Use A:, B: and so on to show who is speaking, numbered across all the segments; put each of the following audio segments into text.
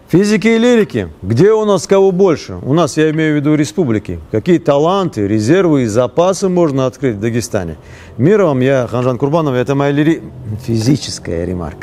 A: Физики и лирики. Где у нас кого больше? У нас, я имею в виду, республики. Какие таланты, резервы и запасы можно открыть в Дагестане? Мир вам, я Ханжан Курбанов, это моя физическая ремарка.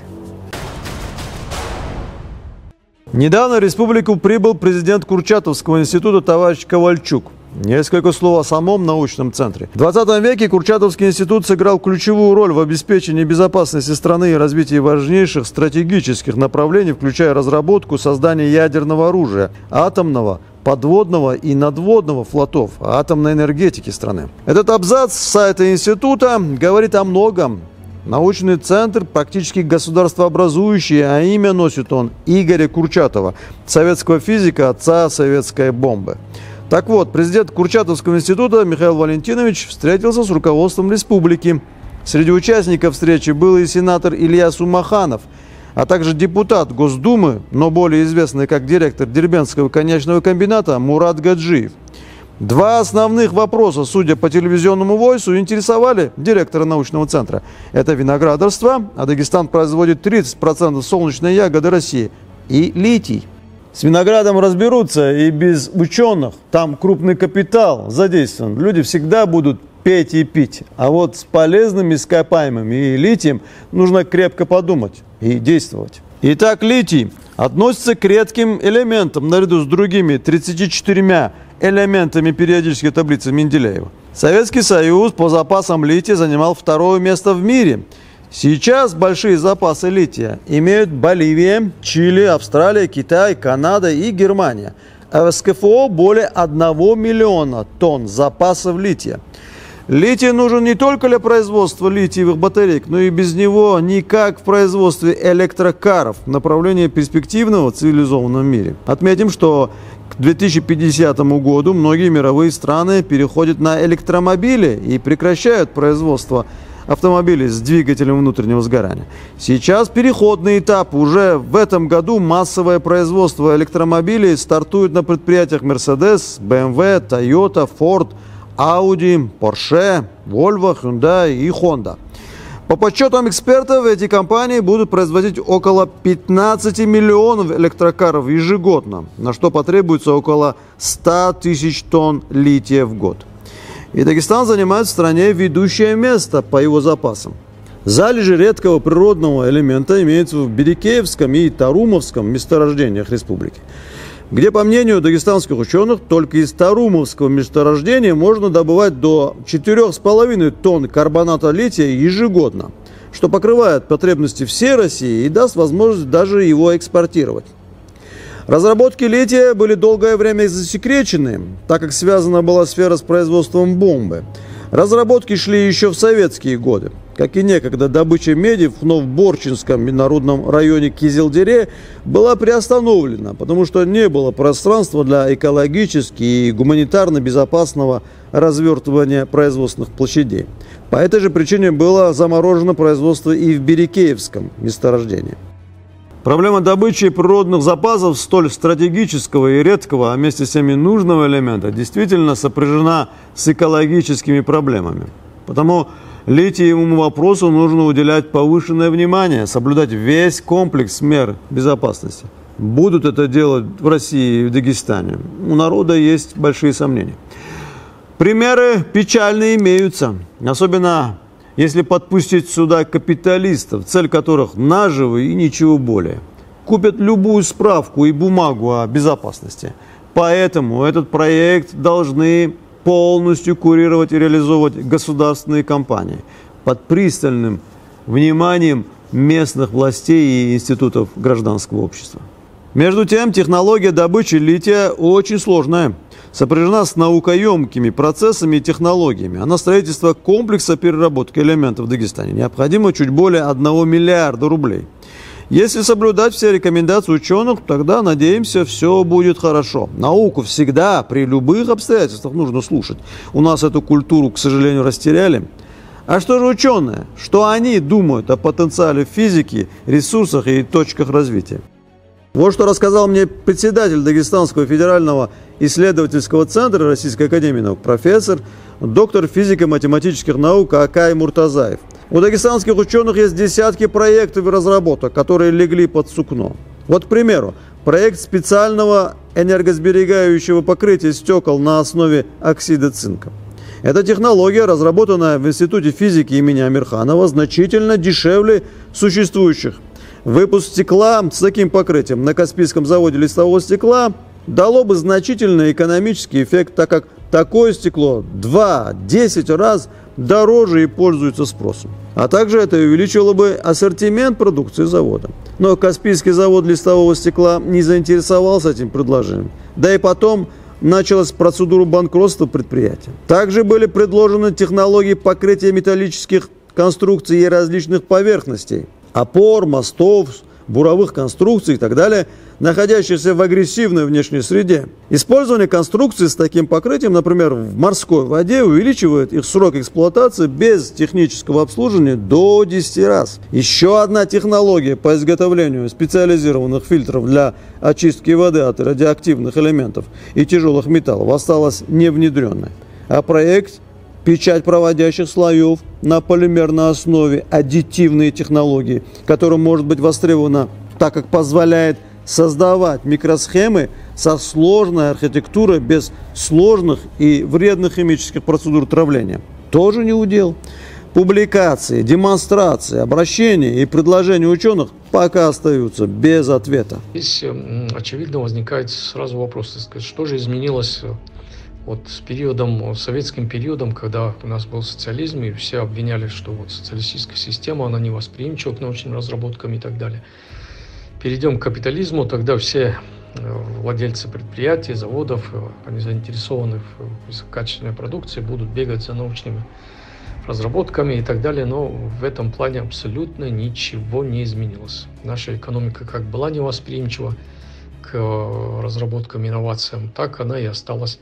A: Недавно в республику прибыл президент Курчатовского института товарищ Ковальчук. Несколько слов о самом научном центре. В 20 веке Курчатовский институт сыграл ключевую роль в обеспечении безопасности страны и развитии важнейших стратегических направлений, включая разработку, создание ядерного оружия, атомного, подводного и надводного флотов, атомной энергетики страны. Этот абзац с сайта института говорит о многом. Научный центр практически государствообразующий, а имя носит он Игоря Курчатова, советского физика, отца советской бомбы. Так вот, президент Курчатовского института Михаил Валентинович встретился с руководством республики. Среди участников встречи был и сенатор Илья Сумаханов, а также депутат Госдумы, но более известный как директор Дербентского коньячного комбината Мурат Гаджиев. Два основных вопроса, судя по телевизионному войсу, интересовали директора научного центра. Это виноградарство, а Дагестан производит 30% солнечной ягоды России, и литий. С виноградом разберутся и без ученых, там крупный капитал задействован. Люди всегда будут петь и пить. А вот с полезными ископаемыми и литием нужно крепко подумать и действовать. Итак, литий относится к редким элементам наряду с другими 34 элементами периодической таблицы Менделеева. Советский Союз по запасам лития занимал второе место в мире. Сейчас большие запасы лития имеют Боливия, Чили, Австралия, Китай, Канада и Германия. А в СКФО более 1 миллиона тонн запасов лития. Литий нужен не только для производства литиевых батареек, но и без него никак в производстве электрокаров в направлении перспективного в цивилизованном мире. Отметим, что к 2050 году многие мировые страны переходят на электромобили и прекращают производство автомобилей с двигателем внутреннего сгорания. Сейчас переходный этап. Уже в этом году массовое производство электромобилей стартует на предприятиях Mercedes, BMW, Toyota, Ford, Audi, Porsche, Volvo, Hyundai и Honda. По подсчетам экспертов, эти компании будут производить около 15 миллионов электрокаров ежегодно, на что потребуется около 100 тысяч тонн лития в год. И Дагестан занимает в стране ведущее место по его запасам. Залежи редкого природного элемента имеются в Берекеевском и Тарумовском месторождениях республики, где, по мнению дагестанских ученых, только из Тарумовского месторождения можно добывать до 4,5 тонн карбоната лития ежегодно, что покрывает потребности всей России и даст возможность даже его экспортировать. Разработки лития были долгое время засекречены, так как связана была сфера с производством бомбы. Разработки шли еще в советские годы. Как и некогда добыча меди в Новборчинском народном районе Кизилдере была приостановлена, потому что не было пространства для экологически и гуманитарно безопасного развертывания производственных площадей. По этой же причине было заморожено производство и в Берекеевском месторождении. Проблема добычи природных запасов столь стратегического и редкого, а вместе с тем и нужного элемента, действительно сопряжена с экологическими проблемами. Потому литиевому вопросу нужно уделять повышенное внимание, соблюдать весь комплекс мер безопасности. Будут это делать в России и в Дагестане? У народа есть большие сомнения. Примеры печальные имеются, особенно если подпустить сюда капиталистов, цель которых наживы и ничего более. Купят любую справку и бумагу о безопасности. Поэтому этот проект должны полностью курировать и реализовывать государственные компании под пристальным вниманием местных властей и институтов гражданского общества. Между тем, технология добычи лития очень сложная, сопряжена с наукоемкими процессами и технологиями, а на строительство комплекса переработки элементов в Дагестане необходимо чуть более 1 миллиарда рублей. Если соблюдать все рекомендации ученых, тогда, надеемся, все будет хорошо. Науку всегда, при любых обстоятельствах нужно слушать. У нас эту культуру, к сожалению, растеряли. А что же ученые? Что они думают о потенциале физики, ресурсах и точках развития? Вот что рассказал мне председатель Дагестанского федерального исследовательского центра Российской академии наук, профессор, доктор физико-математических наук Акай Муртазаев. У дагестанских ученых есть десятки проектов и разработок, которые легли под сукно. Вот, к примеру, проект специального энергосберегающего покрытия стекол на основе оксида цинка. Эта технология, разработанная в Институте физики имени Амирханова, значительно дешевле существующих. Выпуск стекла с таким покрытием на Каспийском заводе листового стекла дало бы значительный экономический эффект, так как такое стекло 2-10 раз дороже и пользуется спросом. А также это увеличило бы ассортимент продукции завода. Но Каспийский завод листового стекла не заинтересовался этим предложением. Да и потом началась процедура банкротства предприятия. Также были предложены технологии покрытия металлических конструкций и различных поверхностей, опор, мостов, буровых конструкций и так далее, находящихся в агрессивной внешней среде. Использование конструкций с таким покрытием, например, в морской воде, увеличивает их срок эксплуатации без технического обслуживания до 10 раз. Еще одна технология по изготовлению специализированных фильтров для очистки воды от радиоактивных элементов и тяжелых металлов осталась невнедренной. А проект печать проводящих слоев на полимерной основе, аддитивные технологии, которая может быть востребована, так как позволяет создавать микросхемы со сложной архитектурой без сложных и вредных химических процедур травления. Тоже не удел. Публикации, демонстрации, обращения и предложения ученых пока остаются без ответа.
B: Здесь, очевидно, возникает сразу вопрос, так сказать, что же изменилось вот с периодом, советским периодом, когда у нас был социализм, и все обвиняли, что вот социалистическая система, она не восприимчива к научным разработкам и так далее. Перейдем к капитализму, тогда все владельцы предприятий, заводов, они заинтересованы в высококачественной продукции, будут бегать за научными разработками и так далее, но в этом плане абсолютно ничего не изменилось. Наша экономика как была невосприимчива к разработкам, инновациям, так она и осталась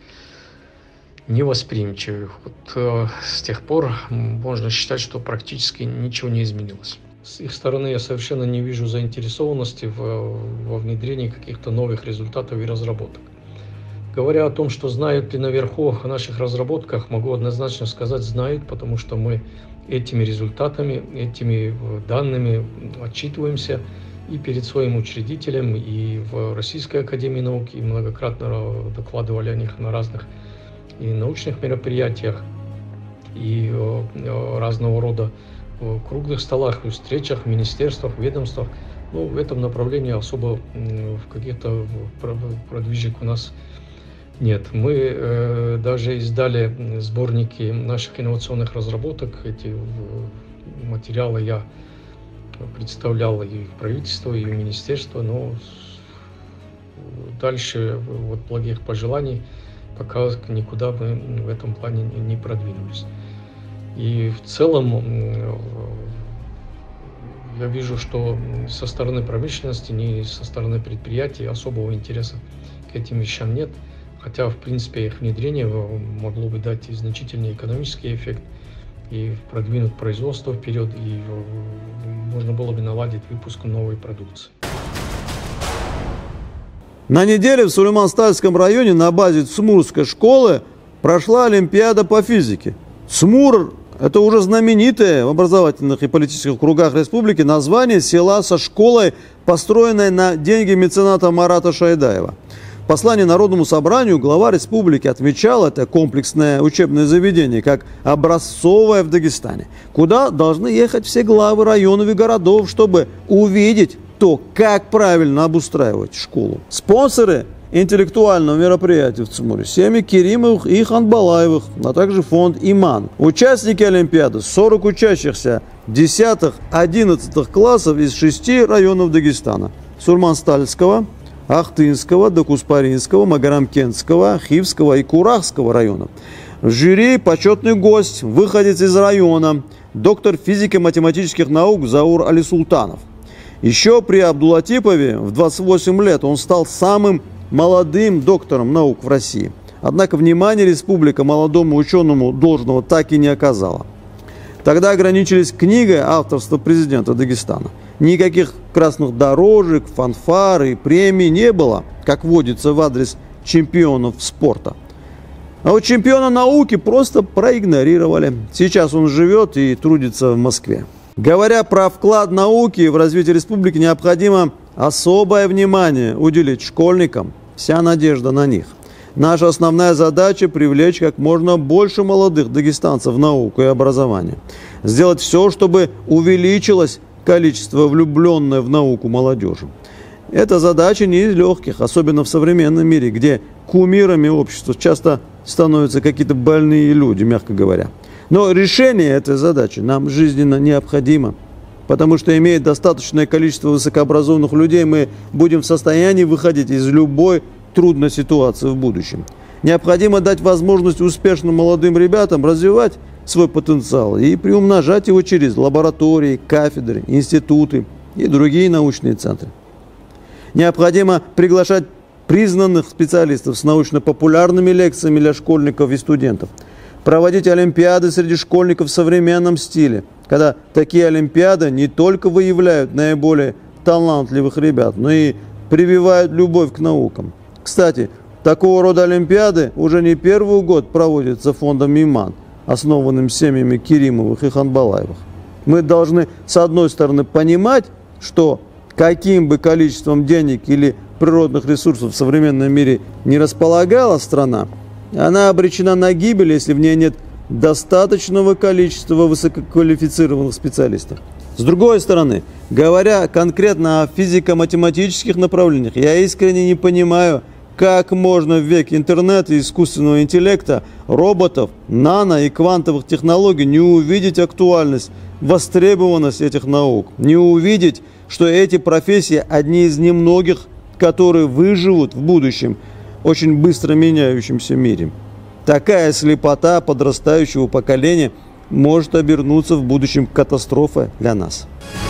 B: невосприимчивой. Вот с тех пор можно считать, что практически ничего не изменилось. С их стороны я совершенно не вижу заинтересованности во внедрении каких-то новых результатов и разработок. Говоря о том, что знают ли наверху о наших разработках, могу однозначно сказать, знают, потому что мы этими результатами, этими данными отчитываемся и перед своим учредителем, и в Российской академии наук, и многократно докладывали о них на разных и научных мероприятиях, и разного рода круглых столах, и встречах, в министерствах, ведомствах. Ну, в этом направлении особо в каких-то продвижек у нас нет. Мы даже издали сборники наших инновационных разработок. Эти материалы я представлял и в правительство, и в министерство, но дальше вот благих пожеланий пока никуда мы в этом плане не продвинулись. И в целом я вижу, что со стороны промышленности, ни со стороны предприятий особого интереса к этим вещам нет. Хотя, в принципе, их внедрение могло бы дать и значительный экономический эффект, и продвинуть производство вперед, и можно было бы наладить выпуск новой продукции.
A: На неделе в Сулейман-Стальском районе на базе Цмурской школы прошла Олимпиада по физике. Цмур – это уже знаменитое в образовательных и политических кругах республики название села со школой, построенной на деньги мецената Марата Шайдаева. В послании Народному собранию глава республики отмечал это комплексное учебное заведение как образцовое в Дагестане, куда должны ехать все главы районов и городов, чтобы увидеть то, как правильно обустраивать школу. Спонсоры интеллектуального мероприятия в Цмуре — семьи Керимовых и Ханбалаевых, а также фонд «Иман». Участники Олимпиады — 40 учащихся 10-11 классов из 6 районов Дагестана: Сурманстальского, Ахтынского, Докуспаринского, Магарамкентского, Хивского и Курахского районов. В жюри почетный гость, выходец из района, доктор физико-математических наук Заур Али-Султанов. Еще при Абдулатипове в 28 лет он стал самым молодым доктором наук в России. Однако внимания республика молодому ученому должного так и не оказала. Тогда ограничились книгой авторства президента Дагестана. Никаких красных дорожек, фанфар и премий не было, как водится в адрес чемпионов спорта. А вот чемпиона науки просто проигнорировали. Сейчас он живет и трудится в Москве. Говоря про вклад науки в развитие республики, необходимо особое внимание уделить школьникам, вся надежда на них. Наша основная задача – привлечь как можно больше молодых дагестанцев в науку и образование. Сделать все, чтобы увеличилось количество влюбленной в науку молодежи. Эта задача не из легких, особенно в современном мире, где кумирами общества часто становятся какие-то больные люди, мягко говоря. Но решение этой задачи нам жизненно необходимо, потому что, имея достаточное количество высокообразованных людей, мы будем в состоянии выходить из любой трудной ситуации в будущем. Необходимо дать возможность успешным молодым ребятам развивать свой потенциал и приумножать его через лаборатории, кафедры, институты и другие научные центры. Необходимо приглашать признанных специалистов с научно-популярными лекциями для школьников и студентов. Проводить олимпиады среди школьников в современном стиле, когда такие олимпиады не только выявляют наиболее талантливых ребят, но и прививают любовь к наукам. Кстати, такого рода олимпиады уже не первый год проводятся фондом Миман, основанным семьями Керимовых и Ханбалаевых. Мы должны, с одной стороны, понимать, что каким бы количеством денег или природных ресурсов в современном мире не располагала страна, она обречена на гибель, если в ней нет достаточного количества высококвалифицированных специалистов. С другой стороны, говоря конкретно о физико-математических направлениях, я искренне не понимаю, как можно в век интернета и искусственного интеллекта, роботов, нано- и квантовых технологий не увидеть актуальность, востребованность этих наук, не увидеть, что эти профессии одни из немногих, которые выживут в будущем очень быстро меняющемся мире. Такая слепота подрастающего поколения может обернуться в будущем катастрофой для нас.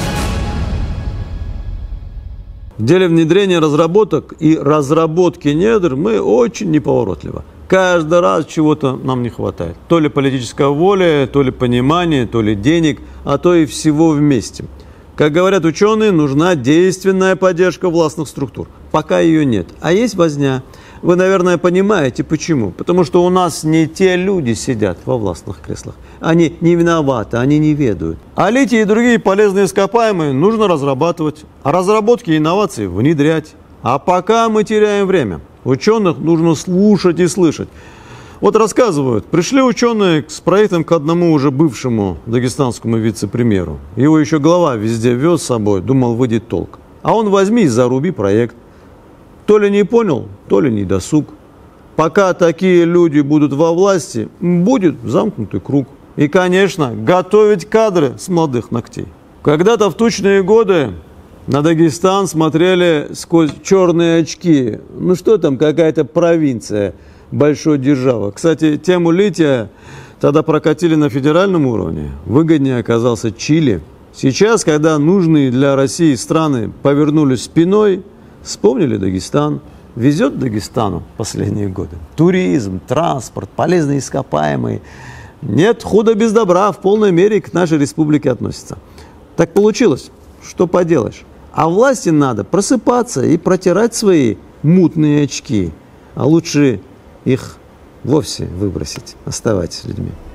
A: В деле внедрения разработок и разработки недр мы очень неповоротливы. Каждый раз чего-то нам не хватает. То ли политической воли, то ли понимания, то ли денег, а то и всего вместе. Как говорят ученые, нужна действенная поддержка властных структур. Пока ее нет. А есть возня. Вы, наверное, понимаете, почему. Потому что у нас не те люди сидят во властных креслах. Они не виноваты, они не ведают. А литий и другие полезные ископаемые нужно разрабатывать. А разработки и инновации внедрять. А пока мы теряем время. Ученых нужно слушать и слышать. Вот рассказывают, пришли ученые с проектом к одному уже бывшему дагестанскому вице-премьеру. Его еще глава везде вез с собой, думал, выйдет толк. А он возьми и заруби проект. То ли не понял, то ли не досуг. Пока такие люди будут во власти, будет замкнутый круг. И, конечно, готовить кадры с молодых ногтей. Когда-то в тучные годы на Дагестан смотрели сквозь черные очки. Ну что там, какая-то провинция большой державы. Кстати, тему лития тогда прокатили на федеральном уровне. Выгоднее оказался Чили. Сейчас, когда нужные для России страны повернулись спиной, вспомнили Дагестан. Везет Дагестану последние годы. Туризм, транспорт, полезные ископаемые. Нет худа без добра, в полной мере к нашей республике относится. Так получилось, что поделаешь. А власти надо просыпаться и протирать свои мутные очки. А лучше их вовсе выбросить. Оставайтесь с людьми.